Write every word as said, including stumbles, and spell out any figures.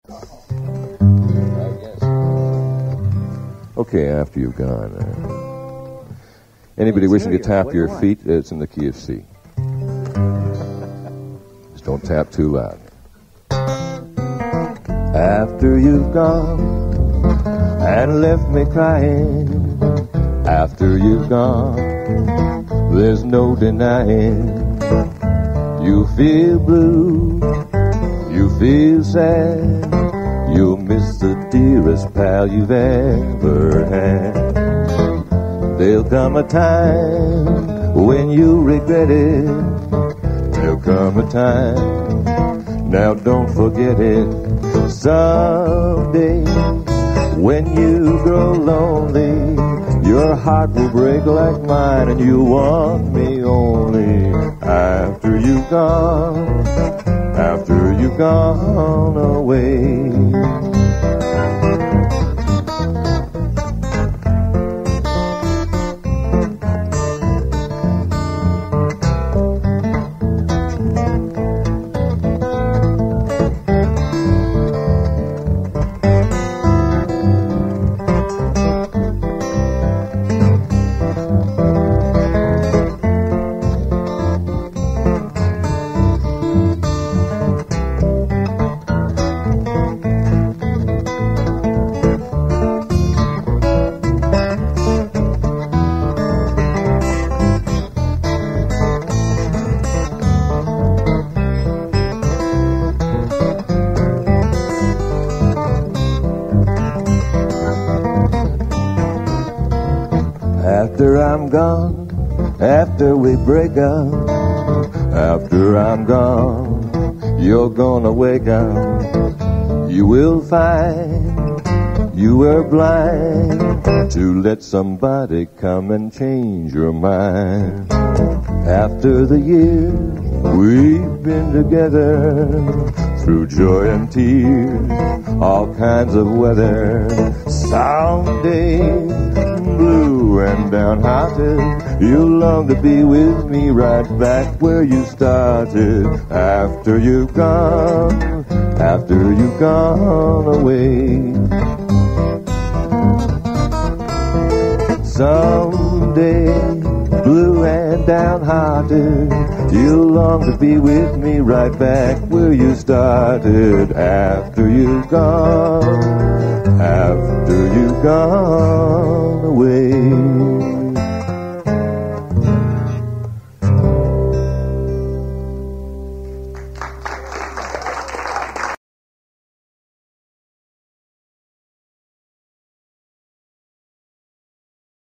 Okay, after you've gone. Uh, anybody wishing to tap your feet, it's in the key of C. Just don't tap too loud. After you've gone and left me crying, after you've gone, there's no denying. You feel blue, you feel sad, you'll miss the dearest pal you've ever had. There'll come a time when you'll regret it. There'll come a time, now don't forget it. Someday, when you grow lonely, your heart will break like mine, and you'll want me only after you've gone, after you've gone away. After I'm gone, after we break up, after I'm gone, you're gonna wake up. You will find you were blind to let somebody come and change your mind. After the years we've been together, through joy and tears, all kinds of weather, someday blue and downhearted, you'll long to be with me right back where you started. After you've gone, after you've gone away. Someday, blue and downhearted, you'll long to be with me right back where you started. After you've gone, after you've gone